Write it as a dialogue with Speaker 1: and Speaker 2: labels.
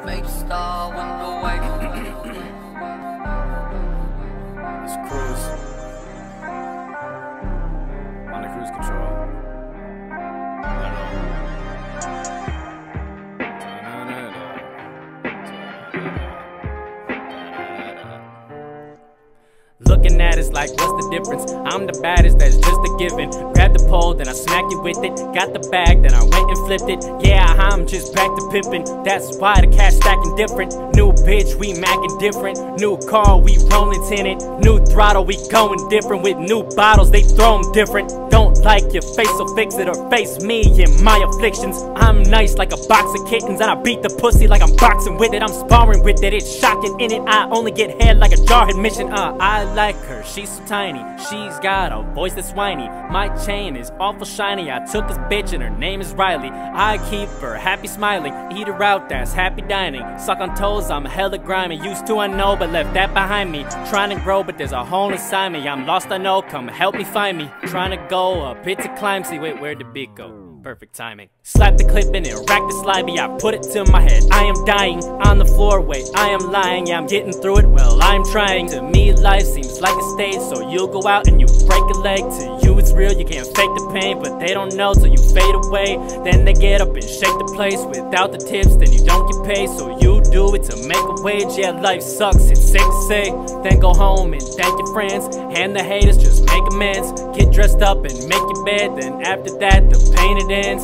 Speaker 1: Fake star window waiting.
Speaker 2: It's cruise. On the cruise control.
Speaker 3: Looking at us like, what's the difference? I'm the baddest, that's just a given. Grab the pole, then I smack you with it. Got the bag, then I went and flipped it. Yeah, I'm just back to pimpin'. That's why the cash stacking different. New bitch, we mackin' different. New car, we rollin' tinted. New throttle, we going different. With new bottles, they throw 'em different. Don't like your face, so fix it or face me in my afflictions. I'm nice like a box of kittens, and I beat the pussy like I'm boxing with it. I'm sparring with it, it's shocking in it. I only get head like a jarhead mission. I like her, she's so tiny. She's got a voice that's whiny. My chain is awful shiny. I took this bitch and her name is Riley. I keep her happy smiling. Eat her out, that's happy dining. Suck on toes, I'm hella grimy. Used to I know, but left that behind me. Trying to grow, but there's a hole inside me. I'm lost, I know, come help me find me. Trying to go a bit to climb. See, wait, where'd the beat go? Perfect timing. Slap the clip in it, rack the slimy. I put it to my head, I am dying. On the floor, wait, I am lying. Yeah, I'm getting through it, well, I'm trying. To me, life seems like a stage, so you'll go out and you break a leg. To you, it's real, you can't fake the pain, but they don't know till you fade away. Then they get up and shake the place. Without the tips, then you don't get paid. So you do it to make a wage. Yeah, life sucks, it's safe to say. Then go home and thank your friends, and the haters just make amends. Get dressed up and make your bed, then after that, the pain it ends.